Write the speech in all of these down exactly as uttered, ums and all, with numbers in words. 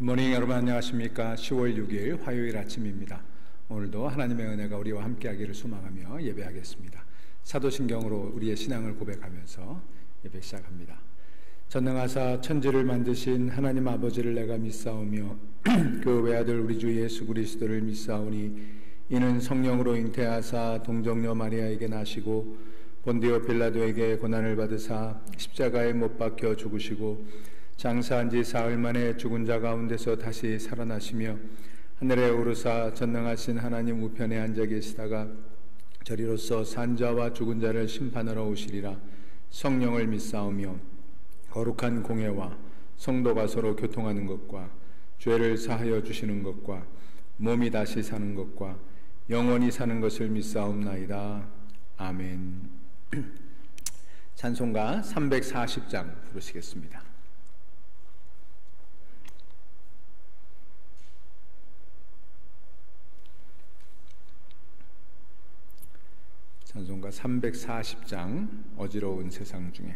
굿모닝 여러분, 안녕하십니까? 시월 육일 화요일 아침입니다. 오늘도 하나님의 은혜가 우리와 함께하기를 소망하며 예배하겠습니다. 사도신경으로 우리의 신앙을 고백하면서 예배 시작합니다. 전능하사 천지를 만드신 하나님 아버지를 내가 믿사오며 그 외아들 우리 주 예수 그리스도를 믿사오니 이는 성령으로 잉태하사 동정녀 마리아에게 나시고 본디오 빌라도에게 고난을 받으사 십자가에 못 박혀 죽으시고 장사한 지 사흘 만에 죽은 자 가운데서 다시 살아나시며 하늘에 오르사 전능하신 하나님 우편에 앉아 계시다가 저리로서 산자와 죽은 자를 심판하러 오시리라. 성령을 믿사오며 거룩한 공회와 성도가 서로 교통하는 것과 죄를 사하여 주시는 것과 몸이 다시 사는 것과 영원히 사는 것을 믿사옵나이다. 아멘. 찬송가 삼백사십 장 부르시겠습니다. 찬송가 삼백사십 장 어지러운 세상 중에.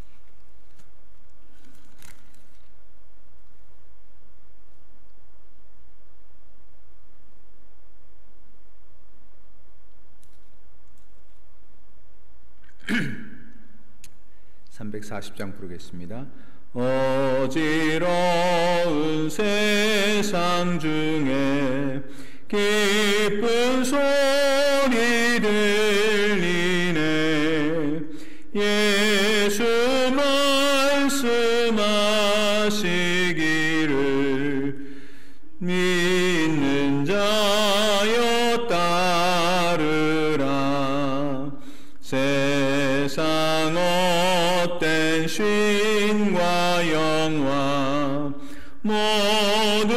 삼백사십 장 부르겠습니다. 어지러운 세상 중에 기쁜 소리 들리네. 예수 말씀하시기를 믿는 자여 따르라. 세상 헛된 쉰과 영화 모두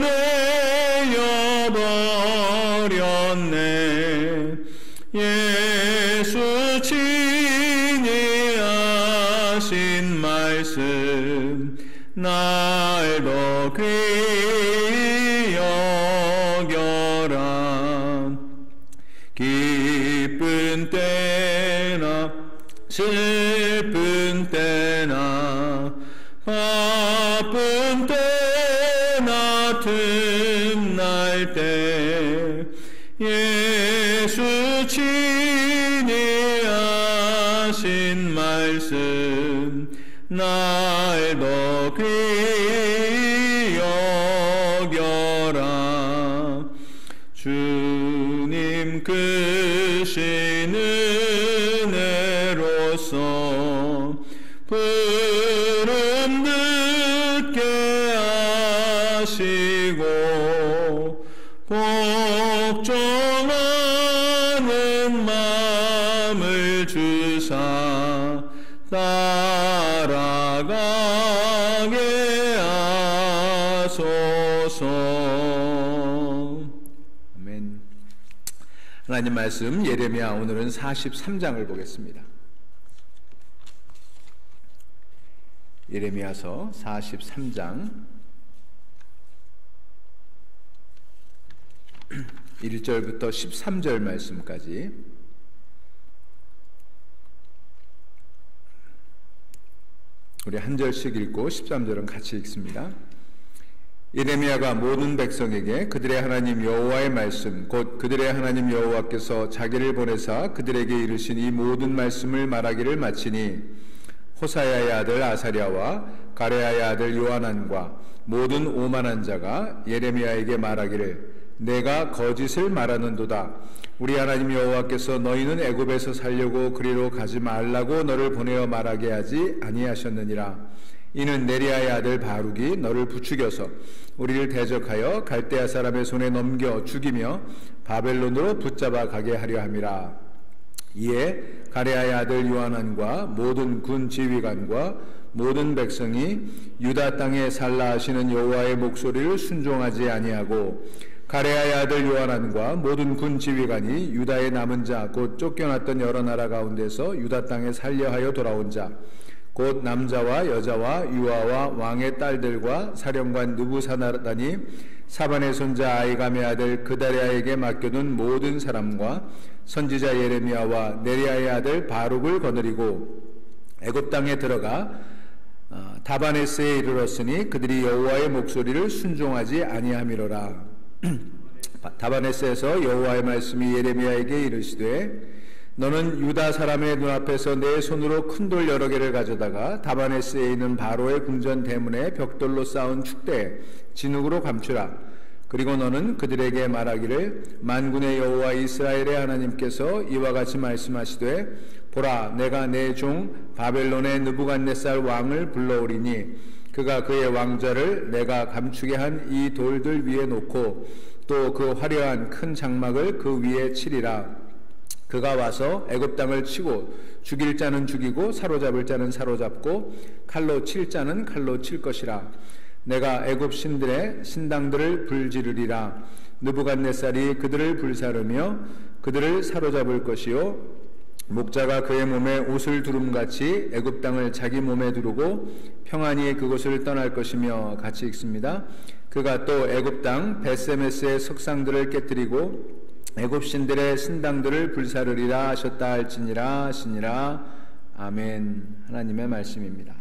내어버렸네. 예수 친히 하신 말씀 날 더 귀히 여겨라. 기쁜 때나 슬픈 때나 바쁜 때나 틈날 때 예수 친히 하신 말씀 날 더 귀히 여겨라. 주님 크신 은혜로서 부름 듣게 하시고 복종하는 마음을 주사 따라가게 하소서. 아멘. 하나님 말씀 예레미야 오늘은 사십삼 장을 보겠습니다. 예레미야서 사십삼 장 일 절부터 십삼 절 말씀까지. 우리 한 절씩 읽고 십삼 절은 같이 읽습니다. 예레미야가 모든 백성에게 그들의 하나님 여호와의 말씀 곧 그들의 하나님 여호와께서 자기를 보내사 그들에게 이르신 이 모든 말씀을 말하기를 마치니 호사야의 아들 아사랴와 가레야의 아들 요하난과 모든 오만한 자가 예레미야에게 말하기를 내가 거짓을 말하는도다. 우리 하나님 여호와께서 너희는 애굽에서 살려고 그리로 가지 말라고 너를 보내어 말하게 하지 아니하셨느니라. 이는 네리야의 아들 바룩이 너를 부추겨서 우리를 대적하여 갈대아 사람의 손에 넘겨 죽이며 바벨론으로 붙잡아 가게 하려 함이라. 이에 가레야의 아들 요하난과 모든 군 지휘관과 모든 백성이 유다 땅에 살라 하시는 여호와의 목소리를 순종하지 아니하고 가레야의 아들 요하난과 모든 군 지휘관이 유다의 남은 자 곧 쫓겨났던 여러 나라 가운데서 유다 땅에 살려 하여 돌아온 자 곧 남자와 여자와 유아와 왕의 딸들과 사령관 느부사라단이 사반의 손자 아이감의 아들 그다랴에게 맡겨둔 모든 사람과 선지자 예레미야와 네리야의 아들 바룩을 거느리고 애굽 땅에 들어가 어, 다바네스에 이르렀으니 그들이 여호와의 목소리를 순종하지 아니함이로라. 다바네스에서 여호와의 말씀이 예레미야에게 이르시되 너는 유다 사람의 눈앞에서 내 손으로 큰 돌 여러 개를 가져다가 다바네스에 있는 바로의 궁전 대문에 벽돌로 쌓은 축대에 진흙으로 감추라. 그리고 너는 그들에게 말하기를 만군의 여호와 이스라엘의 하나님께서 이와 같이 말씀하시되 보라 내가 내 종 바벨론의 느부갓네살 왕을 불러오리니 그가 그의 왕좌를 내가 감추게 한 이 돌들 위에 놓고 또 그 화려한 큰 장막을 그 위에 치리라. 그가 와서 애굽 땅을 치고 죽일 자는 죽이고 사로잡을 자는 사로잡고 칼로 칠 자는 칼로 칠 것이라. 내가 애굽 신들의 신당들을 불지르리라. 느부갓네살이 그들을 불사르며 그들을 사로잡을 것이요 목자가 그의 몸에 옷을 두름같이 애굽 땅을 자기 몸에 두르고 평안히 그곳을 떠날 것이며 같이 읽습니다. 그가 또 애굽 땅 베세메스의 석상들을 깨뜨리고 애굽 신들의 신당들을 불사르리라 하셨다 할지니라 하시니라. 아멘. 하나님의 말씀입니다.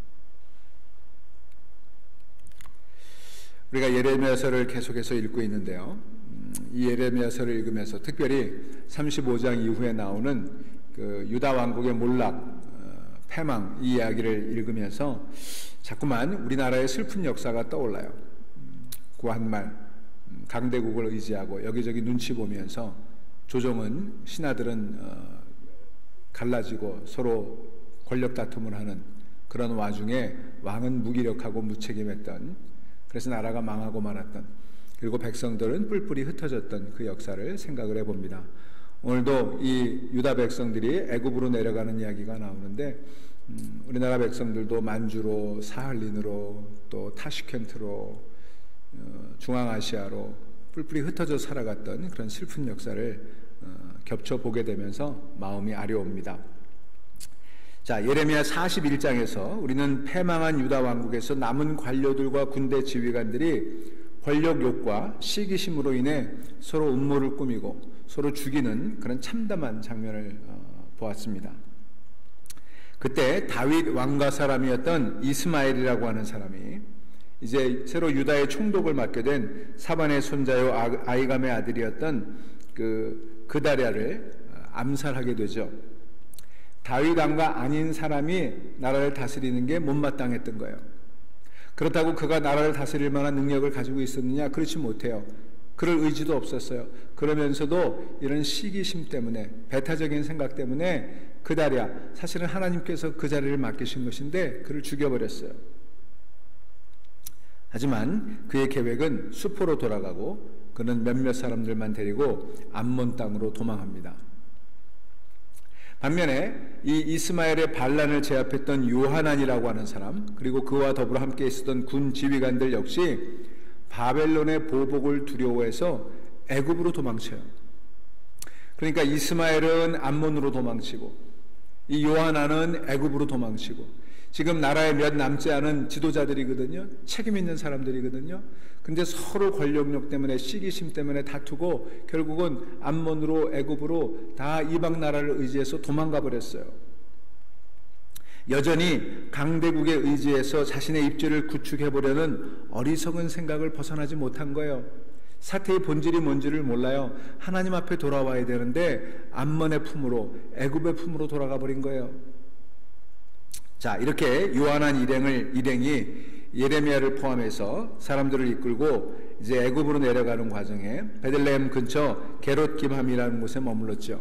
우리가 예레미야서를 계속해서 읽고 있는데요. 이 예레미야서를 읽으면서 특별히 삼십오 장 이후에 나오는 그 유다 왕국의 몰락, 패망 이 이야기를 읽으면서 자꾸만 우리나라의 슬픈 역사가 떠올라요. 구한말 강대국을 의지하고 여기저기 눈치 보면서 조정은 신하들은 어, 갈라지고 서로 권력 다툼을 하는 그런 와중에 왕은 무기력하고 무책임했던, 그래서 나라가 망하고 말았던, 그리고 백성들은 뿔뿔이 흩어졌던 그 역사를 생각을 해봅니다. 오늘도 이 유다 백성들이 애굽으로 내려가는 이야기가 나오는데 음, 우리나라 백성들도 만주로 사할린으로 또 타슈켄트로 어, 중앙아시아로 뿔뿔이 흩어져 살아갔던 그런 슬픈 역사를 어, 겹쳐보게 되면서 마음이 아려옵니다. 자, 예레미야 사십일 장에서 우리는 패망한 유다 왕국에서 남은 관료들과 군대 지휘관들이 권력욕과 시기심으로 인해 서로 음모를 꾸미고 서로 죽이는 그런 참담한 장면을 어, 보았습니다. 그때 다윗 왕가 사람이었던 이스마엘이라고 하는 사람이 이제 새로 유다의 총독을 맡게 된 사반의 손자요 아이감의 아들이었던 그 그다랴를 암살하게 되죠. 다윗 왕가 아닌 사람이 나라를 다스리는 게 못마땅했던 거예요. 그렇다고 그가 나라를 다스릴 만한 능력을 가지고 있었느냐? 그렇지 못해요. 그럴 의지도 없었어요. 그러면서도 이런 시기심 때문에, 배타적인 생각 때문에 그다랴, 사실은 하나님께서 그 자리를 맡기신 것인데 그를 죽여버렸어요. 하지만 그의 계획은 수포로 돌아가고 그는 몇몇 사람들만 데리고 암몬 땅으로 도망합니다. 반면에 이 이스마엘의 반란을 제압했던 요하난이라고 하는 사람, 그리고 그와 더불어 함께 있었던 군 지휘관들 역시 바벨론의 보복을 두려워해서 애굽으로 도망쳐요. 그러니까 이스마엘은 암몬으로 도망치고 이 요하난은 애굽으로 도망치고, 지금 나라에 몇 남지 않은 지도자들이거든요. 책임 있는 사람들이거든요. 근데 서로 권력욕 때문에, 시기심 때문에 다투고 결국은 암몬으로, 애굽으로 다 이방 나라를 의지해서 도망가 버렸어요. 여전히 강대국에 의지해서 자신의 입지를 구축해 보려는 어리석은 생각을 벗어나지 못한 거예요. 사태의 본질이 뭔지를 몰라요. 하나님 앞에 돌아와야 되는데 암몬의 품으로, 애굽의 품으로 돌아가 버린 거예요. 자, 이렇게 요한한 일행을, 일행이 예레미야를 포함해서 사람들을 이끌고 이제 애굽으로 내려가는 과정에 베들레헴 근처 게롯 김함이라는 곳에 머물렀죠.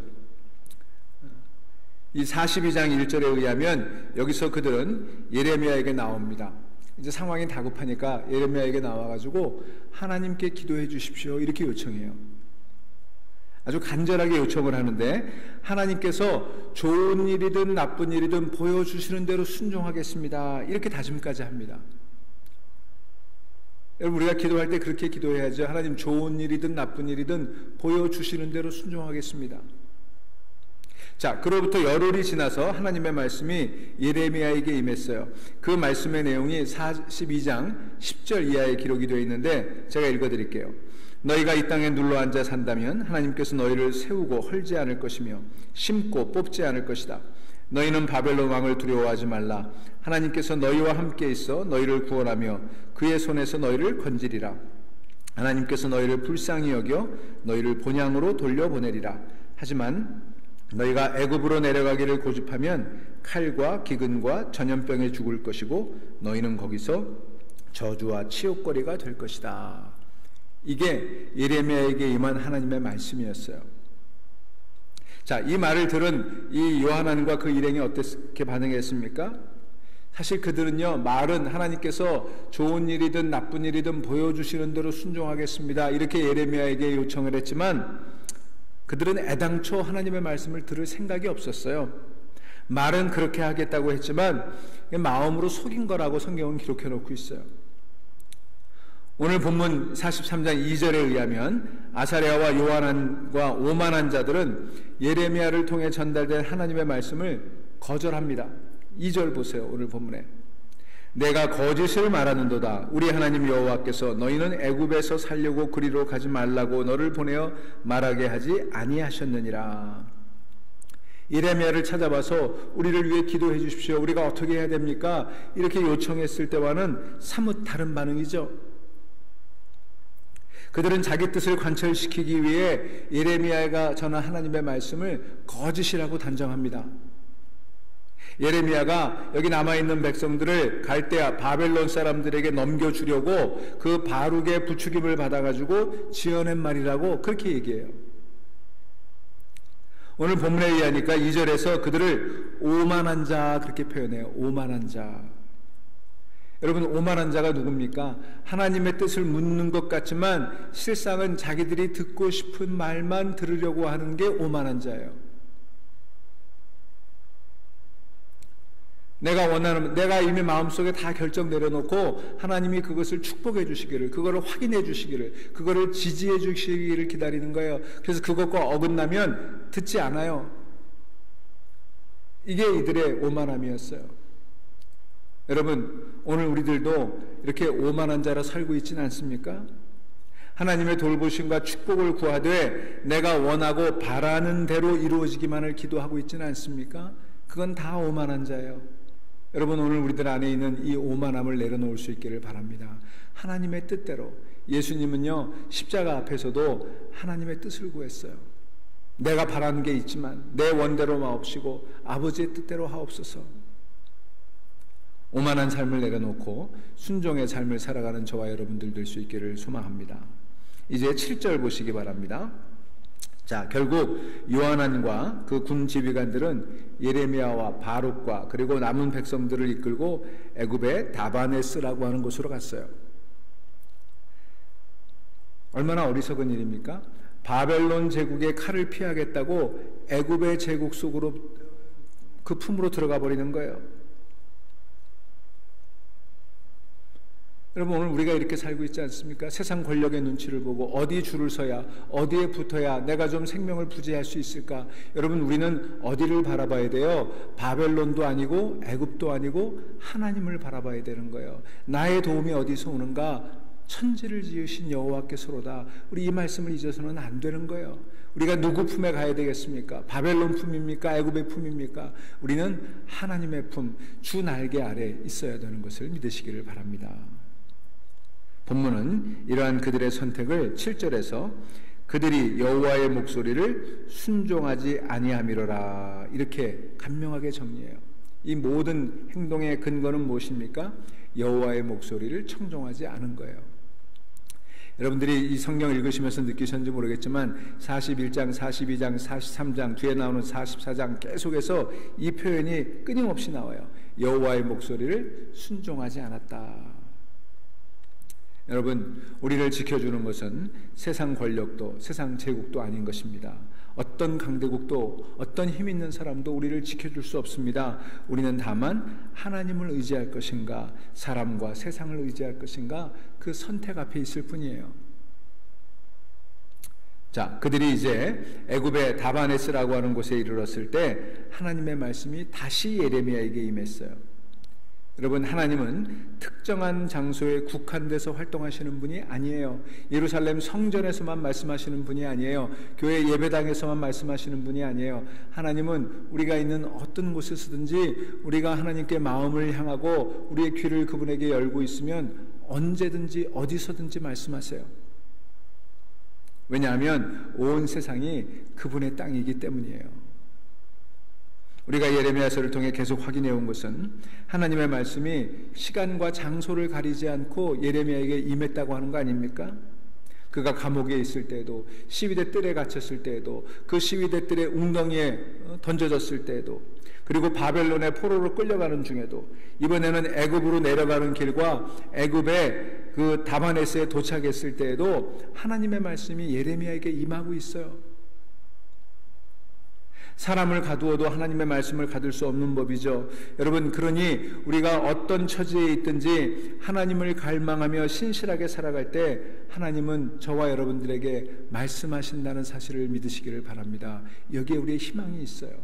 이 사십이 장 일 절에 의하면 여기서 그들은 예레미야에게 나옵니다. 이제 상황이 다급하니까 예레미야에게 나와가지고 하나님께 기도해 주십시오 이렇게 요청해요. 아주 간절하게 요청을 하는데 하나님께서 좋은 일이든 나쁜 일이든 보여주시는 대로 순종하겠습니다 이렇게 다짐까지 합니다. 여러분, 우리가 기도할 때 그렇게 기도해야죠. 하나님, 좋은 일이든 나쁜 일이든 보여주시는 대로 순종하겠습니다. 자, 그로부터 열흘이 지나서 하나님의 말씀이 예레미야에게 임했어요. 그 말씀의 내용이 사십이 장 십 절 이하에 기록이 되어 있는데 제가 읽어드릴게요. 너희가 이 땅에 눌러앉아 산다면 하나님께서 너희를 세우고 헐지 않을 것이며 심고 뽑지 않을 것이다. 너희는 바벨론 왕을 두려워하지 말라. 하나님께서 너희와 함께 있어 너희를 구원하며 그의 손에서 너희를 건지리라. 하나님께서 너희를 불쌍히 여겨 너희를 본향으로 돌려보내리라. 하지만 너희가 애굽으로 내려가기를 고집하면 칼과 기근과 전염병에 죽을 것이고 너희는 거기서 저주와 치욕거리가 될 것이다. 이게 예레미야에게 임한 하나님의 말씀이었어요. 자, 이 말을 들은 이 요하난과 그 일행이 어떻게 반응했습니까? 사실 그들은요, 말은 하나님께서 좋은 일이든 나쁜 일이든 보여주시는 대로 순종하겠습니다, 이렇게 예레미야에게 요청을 했지만 그들은 애당초 하나님의 말씀을 들을 생각이 없었어요. 말은 그렇게 하겠다고 했지만 마음으로 속인 거라고 성경은 기록해 놓고 있어요. 오늘 본문 사십삼 장 이 절에 의하면 아사랴와 요하난과 오만한 자들은 예레미야를 통해 전달된 하나님의 말씀을 거절합니다. 이 절 보세요. 오늘 본문에 내가 거짓을 말하는도다. 우리 하나님 여호와께서 너희는 애굽에서 살려고 그리로 가지 말라고 너를 보내어 말하게 하지 아니하셨느니라. 예레미야를 찾아봐서 우리를 위해 기도해 주십시오, 우리가 어떻게 해야 됩니까? 이렇게 요청했을 때와는 사뭇 다른 반응이죠. 그들은 자기 뜻을 관철시키기 위해 예레미야가 전한 하나님의 말씀을 거짓이라고 단정합니다. 예레미야가 여기 남아있는 백성들을 갈대아 바벨론 사람들에게 넘겨주려고 그 바룩의 부추김을 받아가지고 지어낸 말이라고 그렇게 얘기해요. 오늘 본문에 의하니까 이 절에서 그들을 오만한 자 그렇게 표현해요. 오만한 자. 여러분, 오만한 자가 누굽니까? 하나님의 뜻을 묻는 것 같지만 실상은 자기들이 듣고 싶은 말만 들으려고 하는 게 오만한 자예요. 내가 원하는, 내가 이미 마음속에 다 결정 내려놓고 하나님이 그것을 축복해 주시기를, 그거를 확인해 주시기를, 그거를 지지해 주시기를 기다리는 거예요. 그래서 그것과 어긋나면 듣지 않아요. 이게 이들의 오만함이었어요. 여러분, 오늘 우리들도 이렇게 오만한 자로 살고 있지는 않습니까? 하나님의 돌보심과 축복을 구하되 내가 원하고 바라는 대로 이루어지기만을 기도하고 있지는 않습니까? 그건 다 오만한 자예요. 여러분, 오늘 우리들 안에 있는 이 오만함을 내려놓을 수 있기를 바랍니다. 하나님의 뜻대로. 예수님은요, 십자가 앞에서도 하나님의 뜻을 구했어요. 내가 바라는 게 있지만 내 원대로 마옵시고 아버지의 뜻대로 하옵소서. 오만한 삶을 내려놓고 순종의 삶을 살아가는 저와 여러분들 될 수 있기를 소망합니다. 이제 칠 절 보시기 바랍니다. 자, 결국 요하난과 그 군 지휘관들은 예레미야와 바룩과 그리고 남은 백성들을 이끌고 애굽의 다바네스라고 하는 곳으로 갔어요. 얼마나 어리석은 일입니까? 바벨론 제국의 칼을 피하겠다고 애굽의 제국 속으로 그 품으로 들어가 버리는 거예요. 여러분, 오늘 우리가 이렇게 살고 있지 않습니까? 세상 권력의 눈치를 보고 어디 줄을 서야, 어디에 붙어야 내가 좀 생명을 부지할 수 있을까? 여러분, 우리는 어디를 바라봐야 돼요? 바벨론도 아니고 애굽도 아니고 하나님을 바라봐야 되는 거예요. 나의 도움이 어디서 오는가? 천지를 지으신 여호와께서로다. 우리 이 말씀을 잊어서는 안 되는 거예요. 우리가 누구 품에 가야 되겠습니까? 바벨론 품입니까? 애굽의 품입니까? 우리는 하나님의 품, 주 날개 아래 있어야 되는 것을 믿으시기를 바랍니다. 본문은 이러한 그들의 선택을 칠 절에서 그들이 여호와의 목소리를 순종하지 아니함이로라 이렇게 간명하게 정리해요. 이 모든 행동의 근거는 무엇입니까? 여호와의 목소리를 청종하지 않은 거예요. 여러분들이 이 성경을 읽으시면서 느끼셨는지 모르겠지만 사십일 장, 사십이 장, 사십삼 장, 뒤에 나오는 사십사 장 계속해서 이 표현이 끊임없이 나와요. 여호와의 목소리를 순종하지 않았다. 여러분, 우리를 지켜주는 것은 세상 권력도 세상 제국도 아닌 것입니다. 어떤 강대국도 어떤 힘 있는 사람도 우리를 지켜줄 수 없습니다. 우리는 다만 하나님을 의지할 것인가 사람과 세상을 의지할 것인가 그 선택 앞에 있을 뿐이에요. 자, 그들이 이제 애굽의 다바네스라고 하는 곳에 이르렀을 때 하나님의 말씀이 다시 예레미야에게 임했어요. 여러분, 하나님은 특정한 장소에 국한돼서 활동하시는 분이 아니에요. 예루살렘 성전에서만 말씀하시는 분이 아니에요. 교회 예배당에서만 말씀하시는 분이 아니에요. 하나님은 우리가 있는 어떤 곳에서든지 우리가 하나님께 마음을 향하고 우리의 귀를 그분에게 열고 있으면 언제든지 어디서든지 말씀하세요. 왜냐하면 온 세상이 그분의 땅이기 때문이에요. 우리가 예레미야서를 통해 계속 확인해 온 것은 하나님의 말씀이 시간과 장소를 가리지 않고 예레미야에게 임했다고 하는 거 아닙니까? 그가 감옥에 있을 때에도, 시위대 뜰에 갇혔을 때에도, 그 시위대 뜰의 웅덩이에 던져졌을 때에도, 그리고 바벨론의 포로로 끌려가는 중에도, 이번에는 애굽으로 내려가는 길과 애굽의 그 다마네스에 도착했을 때에도 하나님의 말씀이 예레미야에게 임하고 있어요. 사람을 가두어도 하나님의 말씀을 가둘 수 없는 법이죠. 여러분, 그러니 우리가 어떤 처지에 있든지 하나님을 갈망하며 신실하게 살아갈 때 하나님은 저와 여러분들에게 말씀하신다는 사실을 믿으시기를 바랍니다. 여기에 우리의 희망이 있어요.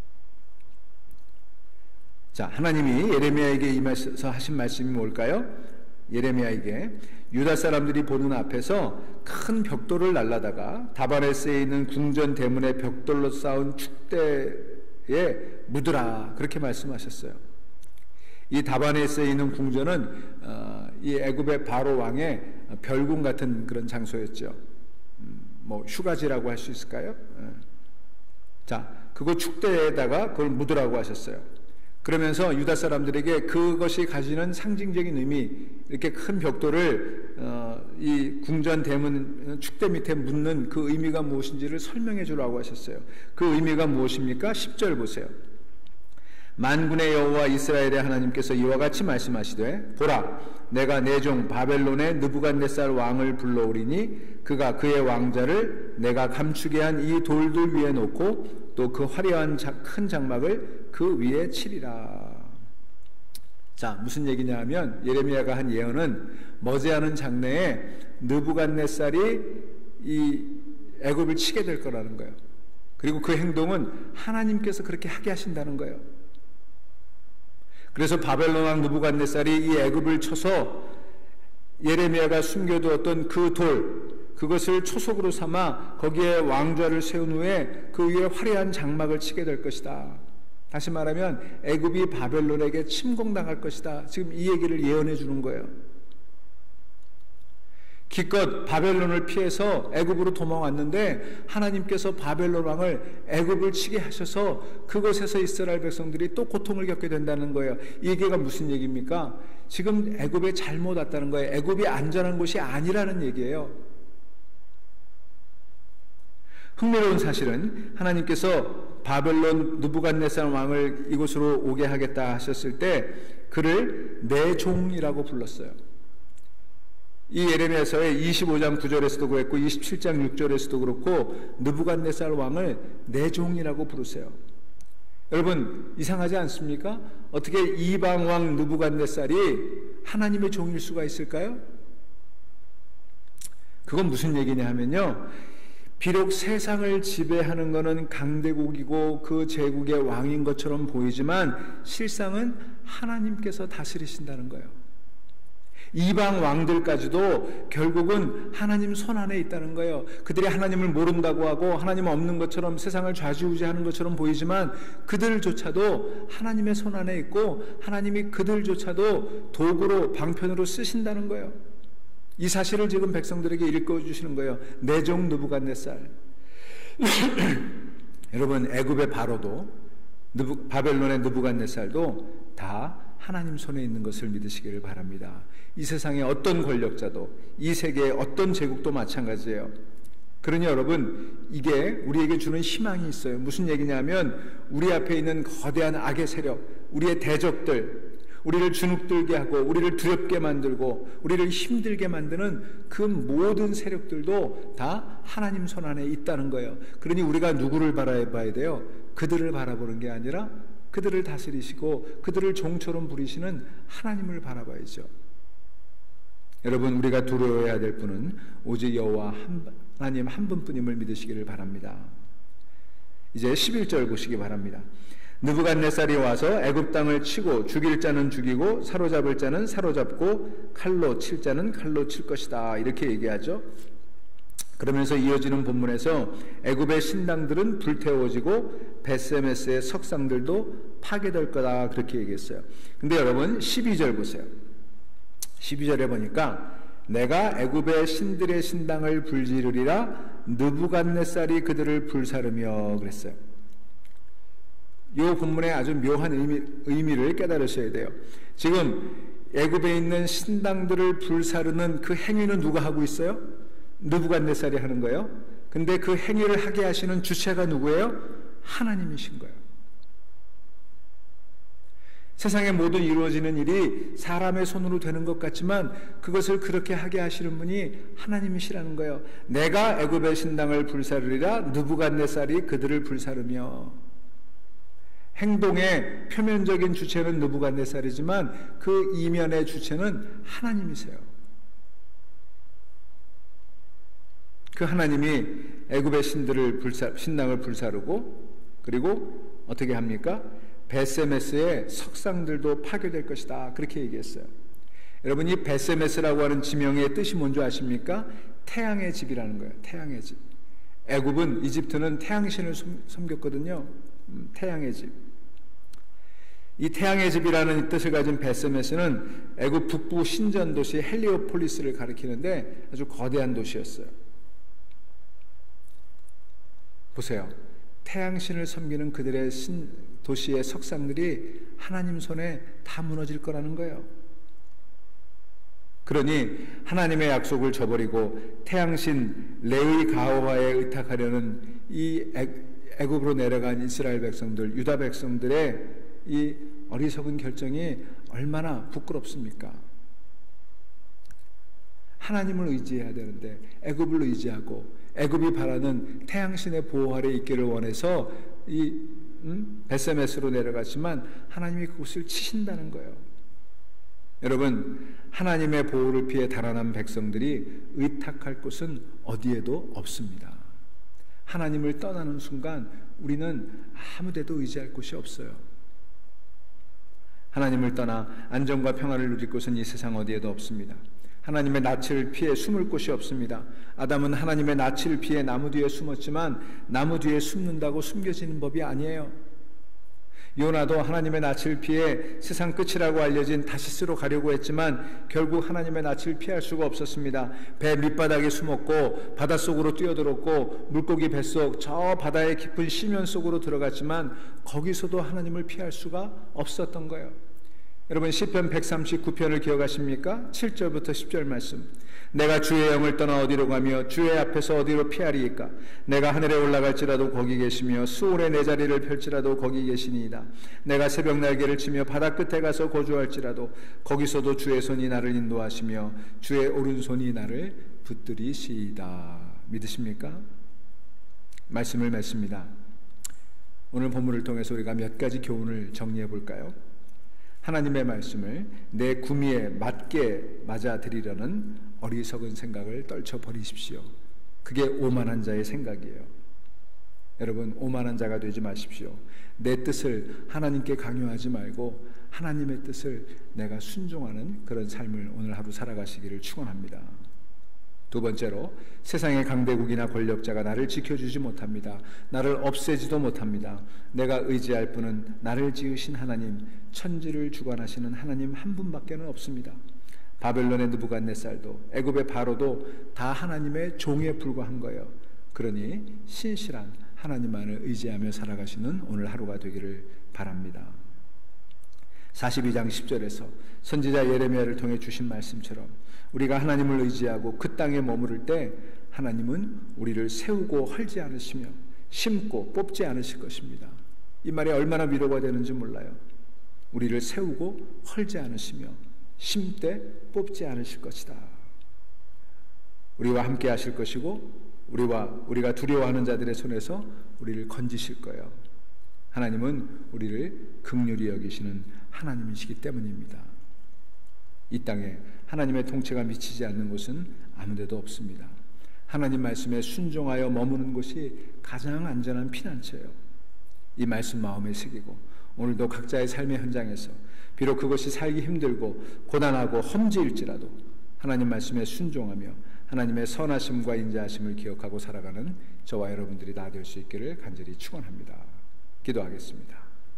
자, 하나님이 예레미야에게 임하셔서 하신 말씀이 뭘까요? 예레미야에게 유다 사람들이 보는 앞에서 큰 벽돌을 날라다가 다바네스에 있는 궁전 대문에 벽돌로 쌓은 축대에 묻으라, 그렇게 말씀하셨어요. 이 다바네스에 있는 궁전은 어, 이 애굽의 바로 왕의 별궁 같은 그런 장소였죠. 음, 뭐 휴가지라고 할 수 있을까요? 예. 자, 그거 축대에다가 그걸 묻으라고 하셨어요. 그러면서 유다 사람들에게 그것이 가지는 상징적인 의미, 이렇게 큰 벽돌을 어, 이 궁전 대문 축대 밑에 묻는 그 의미가 무엇인지를 설명해 주라고 하셨어요. 그 의미가 무엇입니까? 십 절 보세요. 만군의 여호와 이스라엘의 하나님께서 이와 같이 말씀하시되, 보라, 내가 내 종 바벨론의 느부갓네살 왕을 불러오리니 그가 그의 왕자를 내가 감추게 한 이 돌들 위에 놓고 또 그 화려한 큰 장막을 그 위에 치리라. 자, 무슨 얘기냐 하면 예레미야가 한 예언은 머지않은 장래에 느부갓네살이 이 애굽을 치게 될 거라는 거예요. 그리고 그 행동은 하나님께서 그렇게 하게 하신다는 거예요. 그래서 바벨론 왕 느부갓네살이 이 애굽을 쳐서 예레미야가 숨겨두었던 그 돌, 그것을 초석으로 삼아 거기에 왕좌를 세운 후에 그 위에 화려한 장막을 치게 될 것이다. 다시 말하면 애굽이 바벨론에게 침공당할 것이다. 지금 이 얘기를 예언해 주는 거예요. 기껏 바벨론을 피해서 애굽으로 도망왔는데 하나님께서 바벨론 왕을 애굽을 치게 하셔서 그곳에서 이스라엘 백성들이 또 고통을 겪게 된다는 거예요. 이 얘기가 무슨 얘기입니까? 지금 애굽에 잘못 왔다는 거예요. 애굽이 안전한 곳이 아니라는 얘기예요. 흥미로운 사실은 하나님께서 바벨론 느부갓네살 왕을 이곳으로 오게 하겠다 하셨을 때 그를 내 종이라고 불렀어요. 이 예레미야서의 이십오 장 구 절에서도 그랬고 이십칠 장 육 절에서도 그렇고 느부갓네살 왕을 내 종이라고 부르세요. 여러분, 이상하지 않습니까? 어떻게 이방 왕 느부갓네살이 하나님의 종일 수가 있을까요? 그건 무슨 얘기냐 하면요, 비록 세상을 지배하는 것은 강대국이고 그 제국의 왕인 것처럼 보이지만 실상은 하나님께서 다스리신다는 거예요. 이방 왕들까지도 결국은 하나님 손 안에 있다는 거예요. 그들이 하나님을 모른다고 하고 하나님 없는 것처럼 세상을 좌지우지하는 것처럼 보이지만 그들조차도 하나님의 손 안에 있고 하나님이 그들조차도 도구로 방편으로 쓰신다는 거예요. 이 사실을 지금 백성들에게 읽어주시는 거예요. 내 종 느부갓네살. 여러분, 애굽의 바로도 느부, 바벨론의 느부갓네살도 다 하나님 손에 있는 것을 믿으시기를 바랍니다. 이 세상의 어떤 권력자도, 이 세계의 어떤 제국도 마찬가지예요. 그러니 여러분, 이게 우리에게 주는 희망이 있어요. 무슨 얘기냐면 우리 앞에 있는 거대한 악의 세력, 우리의 대적들, 우리를 주눅들게 하고 우리를 두렵게 만들고 우리를 힘들게 만드는 그 모든 세력들도 다 하나님 손 안에 있다는 거예요. 그러니 우리가 누구를 바라봐야 돼요? 그들을 바라보는 게 아니라 그들을 다스리시고 그들을 종처럼 부리시는 하나님을 바라봐야죠. 여러분, 우리가 두려워해야 될 분은 오직 여호와 하나님 한 분뿐임을 믿으시기를 바랍니다. 이제 십일 절 보시기 바랍니다. 느부갓네살이 와서 애굽 땅을 치고 죽일 자는 죽이고 사로잡을 자는 사로잡고 칼로 칠 자는 칼로 칠 것이다, 이렇게 얘기하죠. 그러면서 이어지는 본문에서 애굽의 신당들은 불태워지고 벳세메스의 석상들도 파괴될 거다, 그렇게 얘기했어요. 근데 여러분 십이 절 보세요. 십이 절에 보니까 내가 애굽의 신들의 신당을 불지르리라 느부갓네살이 그들을 불사르며 그랬어요. 이 본문의 아주 묘한 의미, 의미를 깨달으셔야 돼요. 지금 애굽에 있는 신당들을 불사르는 그 행위는 누가 하고 있어요? 느부갓네살이 하는 거예요. 근데 그 행위를 하게 하시는 주체가 누구예요? 하나님이신 거예요. 세상의 모든 이루어지는 일이 사람의 손으로 되는 것 같지만 그것을 그렇게 하게 하시는 분이 하나님이시라는 거예요. 내가 애굽의 신당을 불사르리라 느부갓네살이 그들을 불사르며. 행동의 표면적인 주체는 느부갓네살이지만 그 이면의 주체는 하나님이세요. 그 하나님이 애굽의 신들을 불사, 신당을 불사르고 그리고 어떻게 합니까? 벳세메스의 석상들도 파괴될 것이다, 그렇게 얘기했어요. 여러분, 이 벳세메스라고 하는 지명의 뜻이 뭔지 아십니까? 태양의 집이라는 거예요. 태양의 집. 애굽은, 이집트는 태양신을 섬겼거든요. 음, 태양의 집. 이 태양의 집이라는 뜻을 가진 벳세메스는 애굽 북부 신전 도시 헬리오폴리스를 가리키는데 아주 거대한 도시였어요. 보세요. 태양신을 섬기는 그들의 신, 도시의 석상들이 하나님 손에 다 무너질 거라는 거예요. 그러니 하나님의 약속을 저버리고 태양신 레위 가호화에 의탁하려는 이 애굽으로 내려간 이스라엘 백성들, 유다 백성들의 이 어리석은 결정이 얼마나 부끄럽습니까? 하나님을 의지해야 되는데 애굽을 의지하고 애굽이 바라는 태양신의 보호 아래 있기를 원해서 이 음? 벳세메스로 내려갔지만 하나님이 그곳을 치신다는 거예요. 여러분, 하나님의 보호를 피해 달아난 백성들이 의탁할 곳은 어디에도 없습니다. 하나님을 떠나는 순간 우리는 아무 데도 의지할 곳이 없어요. 하나님을 떠나 안정과 평안을 누릴 곳은 이 세상 어디에도 없습니다. 하나님의 낯을 피해 숨을 곳이 없습니다. 아담은 하나님의 낯을 피해 나무 뒤에 숨었지만 나무 뒤에 숨는다고 숨겨지는 법이 아니에요. 요나도 하나님의 낯을 피해 세상 끝이라고 알려진 다시스로 가려고 했지만 결국 하나님의 낯을 피할 수가 없었습니다. 배 밑바닥에 숨었고 바닷속으로 뛰어들었고 물고기 뱃속 저 바다의 깊은 심연 속으로 들어갔지만 거기서도 하나님을 피할 수가 없었던 거예요. 여러분, 시편 백삼십구 편을 기억하십니까? 칠 절부터 십 절 말씀. 내가 주의 영을 떠나 어디로 가며 주의 앞에서 어디로 피하리이까? 내가 하늘에 올라갈지라도 거기 계시며 수월에 내 자리를 펼지라도 거기 계시니이다. 내가 새벽 날개를 치며 바다 끝에 가서 거주할지라도 거기서도 주의 손이 나를 인도하시며 주의 오른손이 나를 붙들이시이다. 믿으십니까? 말씀을 맺습니다. 오늘 본문을 통해서 우리가 몇 가지 교훈을 정리해 볼까요? 하나님의 말씀을 내 구미에 맞게 맞아들이려는 어리석은 생각을 떨쳐버리십시오. 그게 오만한 자의 생각이에요. 여러분, 오만한 자가 되지 마십시오. 내 뜻을 하나님께 강요하지 말고 하나님의 뜻을 내가 순종하는 그런 삶을 오늘 하루 살아가시기를 축원합니다. 두 번째로, 세상의 강대국이나 권력자가 나를 지켜주지 못합니다. 나를 없애지도 못합니다. 내가 의지할 분은 나를 지으신 하나님, 천지를 주관하시는 하나님 한 분밖에는 없습니다. 바벨론의 느부갓네살도 애굽의 바로도 다 하나님의 종에 불과한 거예요. 그러니 신실한 하나님만을 의지하며 살아가시는 오늘 하루가 되기를 바랍니다. 사십이 장 십 절에서 선지자 예레미야를 통해 주신 말씀처럼 우리가 하나님을 의지하고 그 땅에 머무를 때 하나님은 우리를 세우고 헐지 않으시며 심고 뽑지 않으실 것입니다. 이 말이 얼마나 위로가 되는지 몰라요. 우리를 세우고 헐지 않으시며 심되 뽑지 않으실 것이다. 우리와 함께 하실 것이고 우리와 우리가 두려워하는 자들의 손에서 우리를 건지실 거예요. 하나님은 우리를 긍휼히 여기시는 하나님이시기 때문입니다. 이 땅에 하나님의 통치가 미치지 않는 곳은 아무데도 없습니다. 하나님 말씀에 순종하여 머무는 곳이 가장 안전한 피난처예요. 이 말씀 마음에 새기고 오늘도 각자의 삶의 현장에서 비록 그것이 살기 힘들고 고단하고 험지일지라도 하나님 말씀에 순종하며 하나님의 선하심과 인자하심을 기억하고 살아가는 저와 여러분들이 다 될 수 있기를 간절히 축원합니다. 기도하겠습니다.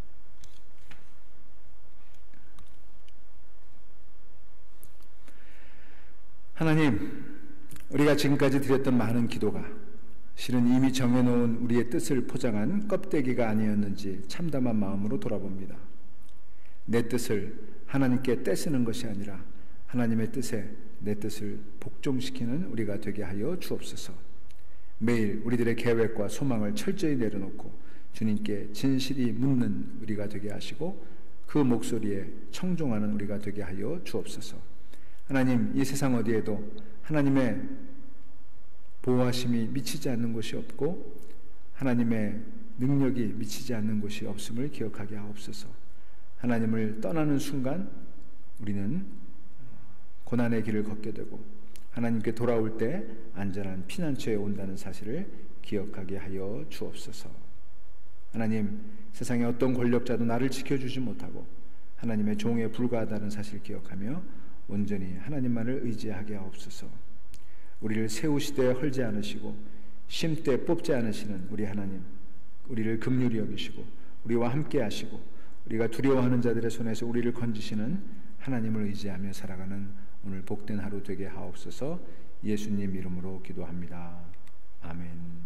하나님, 우리가 지금까지 드렸던 많은 기도가 실은 이미 정해놓은 우리의 뜻을 포장한 껍데기가 아니었는지 참담한 마음으로 돌아봅니다. 내 뜻을 하나님께 떼쓰는 것이 아니라 하나님의 뜻에 내 뜻을 복종시키는 우리가 되게 하여 주옵소서. 매일 우리들의 계획과 소망을 철저히 내려놓고 주님께 진실이 묻는 우리가 되게 하시고 그 목소리에 청종하는 우리가 되게 하여 주옵소서. 하나님, 이 세상 어디에도 하나님의 보호하심이 미치지 않는 곳이 없고 하나님의 능력이 미치지 않는 곳이 없음을 기억하게 하옵소서. 하나님을 떠나는 순간 우리는 고난의 길을 걷게 되고 하나님께 돌아올 때 안전한 피난처에 온다는 사실을 기억하게 하여 주옵소서. 하나님, 세상의 어떤 권력자도 나를 지켜주지 못하고 하나님의 종에 불과하다는 사실을 기억하며 온전히 하나님만을 의지하게 하옵소서. 우리를 세우시되 헐지 않으시고 쉼때 뽑지 않으시는 우리 하나님, 우리를 긍휼히 여기시고 우리와 함께 하시고 우리가 두려워하는 자들의 손에서 우리를 건지시는 하나님을 의지하며 살아가는 오늘 복된 하루 되게 하옵소서. 예수님 이름으로 기도합니다. 아멘.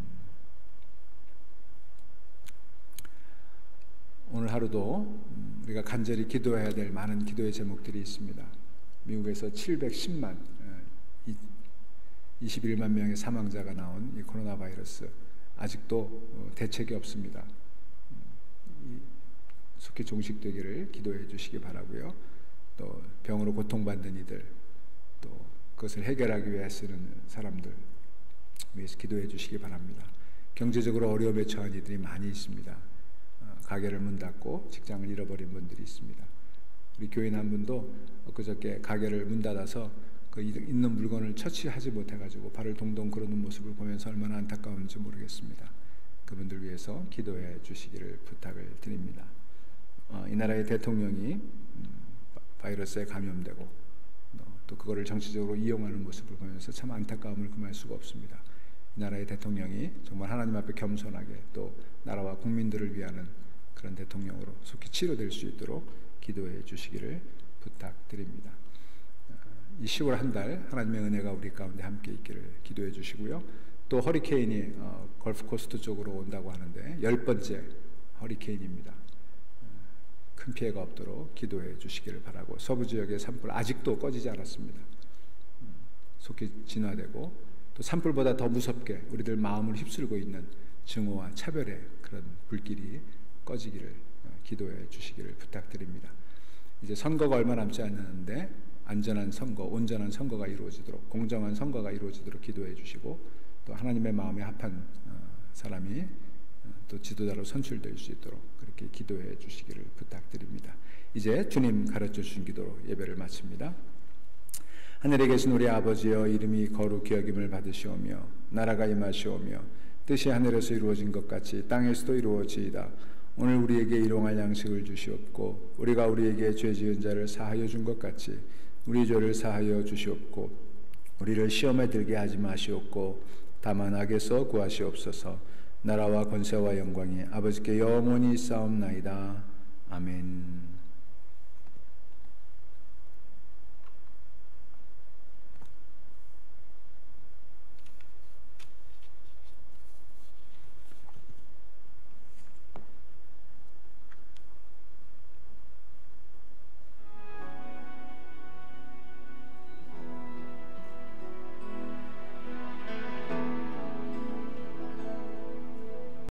오늘 하루도 우리가 간절히 기도해야 될 많은 기도의 제목들이 있습니다. 미국에서 칠백십만, 이십일만 명의 사망자가 나온 이 코로나 바이러스, 아직도 대책이 없습니다. 속히 종식되기를 기도해 주시기 바라고요. 또 병으로 고통받는 이들, 또 그것을 해결하기 위해 쓰는 사람들 위해서 기도해 주시기 바랍니다. 경제적으로 어려움에 처한 이들이 많이 있습니다. 가게를 문 닫고 직장을 잃어버린 분들이 있습니다. 우리 교인 한 분도 엊그저께 가게를 문 닫아서 그 있는 물건을 처치하지 못해가지고 발을 동동 구르는 모습을 보면서 얼마나 안타까운지 모르겠습니다. 그분들 위해서 기도해 주시기를 부탁을 드립니다. 어, 이 나라의 대통령이 음, 바이러스에 감염되고 어, 또 그거를 정치적으로 이용하는 모습을 보면서 참 안타까움을 금할 수가 없습니다. 이 나라의 대통령이 정말 하나님 앞에 겸손하게 또 나라와 국민들을 위하는 그런 대통령으로 속히 치료될 수 있도록 기도해 주시기를 부탁드립니다. 이 시월 한 달 하나님의 은혜가 우리 가운데 함께 있기를 기도해 주시고요. 또 허리케인이 어, 걸프 코스트 쪽으로 온다고 하는데 열 번째 허리케인입니다. 큰 피해가 없도록 기도해 주시기를 바라고, 서부 지역의 산불 아직도 꺼지지 않았습니다. 속히 진화되고 또 산불보다 더 무섭게 우리들 마음을 휩쓸고 있는 증오와 차별의 그런 불길이 꺼지기를 기도해 주시기를 부탁드립니다. 이제 선거가 얼마 남지 않았는데 안전한 선거, 온전한 선거가 이루어지도록, 공정한 선거가 이루어지도록 기도해 주시고, 또 하나님의 마음에 합한 사람이 또 지도자로 선출될 수 있도록 그렇게 기도해 주시기를 부탁드립니다. 이제 주님 가르쳐 주신 기도로 예배를 마칩니다. 하늘에 계신 우리 아버지여, 이름이 거룩히 여김을 받으시오며 나라가 임하시오며 뜻이 하늘에서 이루어진 것 같이 땅에서도 이루어지이다. 오늘 우리에게 일용할 양식을 주시옵고 우리가 우리에게 죄 지은 자를 사하여 준 것 같이 우리 죄를 사하여 주시옵고 우리를 시험에 들게 하지 마시옵고 다만 악에서 구하시옵소서. 나라와 권세와 영광이 아버지께 영원히 있사옵나이다. 아멘.